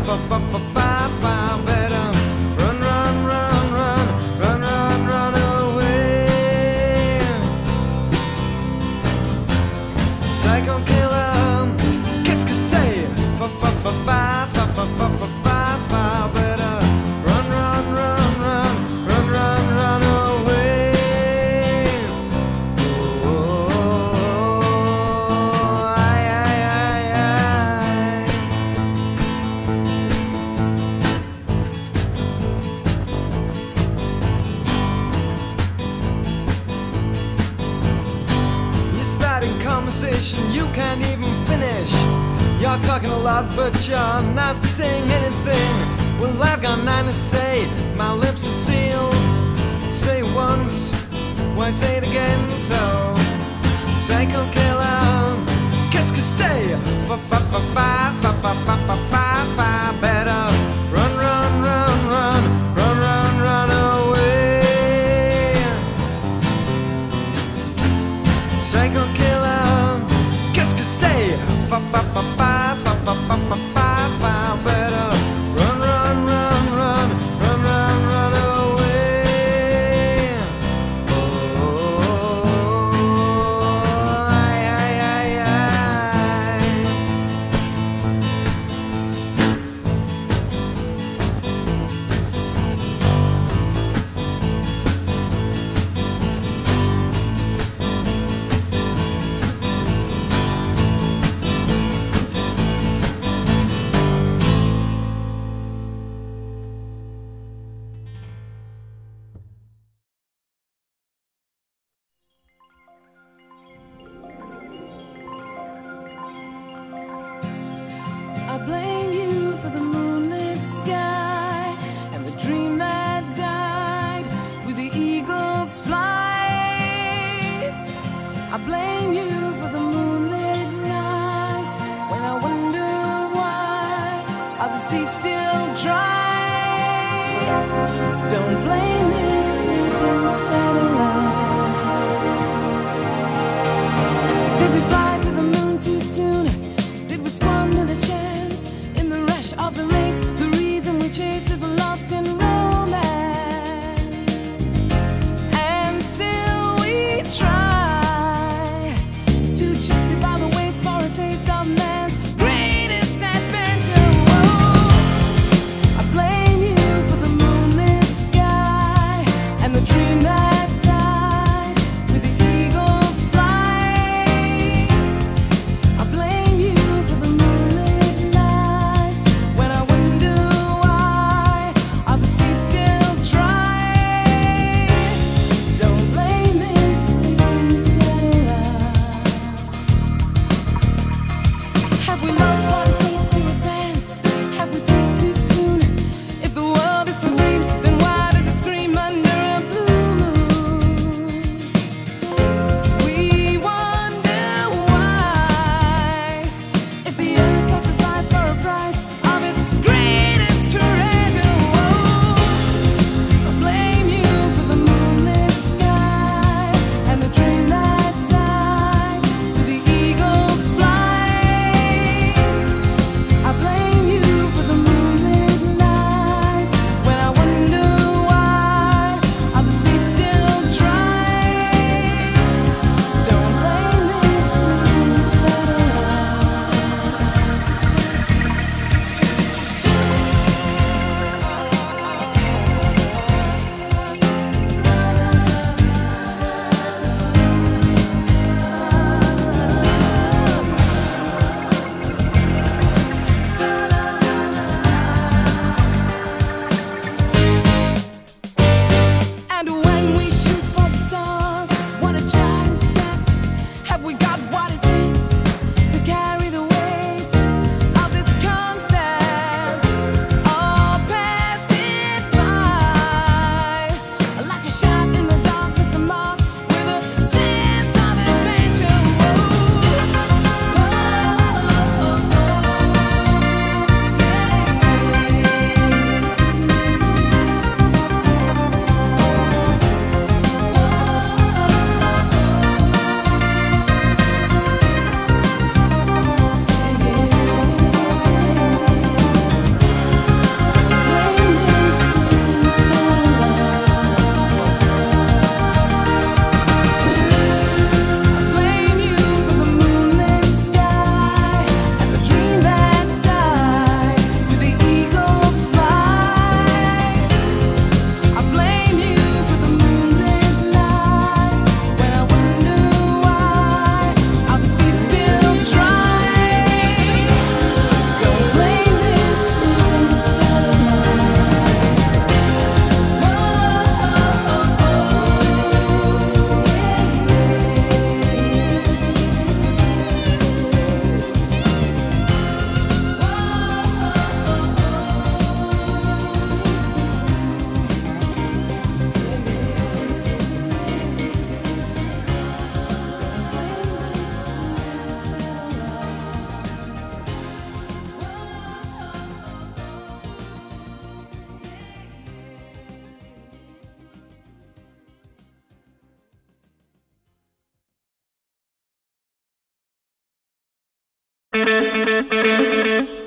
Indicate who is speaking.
Speaker 1: Better run, run, run, run, run, run, run away. Psycho killer, qu'est-ce que c'est? Better run, run, run, run, run, run, run away. Oh, ay, ay, ay, ay. You're starting conversation you can't even finish. You're talking a lot, but you're not saying anything. Well, I've got nothing to say, my lips are sealed. Say it once, why say it again? So, psycho killer, qu'est-ce que c'est? Better run, run, run, run, run, run, run away. Psycho killer, qu'est-ce que c'est? Better run, run, run, run, run, run, run away. Oh, ay, ay, ay, ay.
Speaker 2: I blame you for the moonlit sky and the dream that died with the eagle's flight. I blame you for the moonlit nights when I wonder why are the seas still dry. Don't blame this sleeping satellite. Did we fly to the moon too soon? Did we squander the chance in the rush of the race? The reason we chase is lost in romance, and still we try to justify the waste for a taste of man's greatest adventure. Whoa.
Speaker 3: Thank you.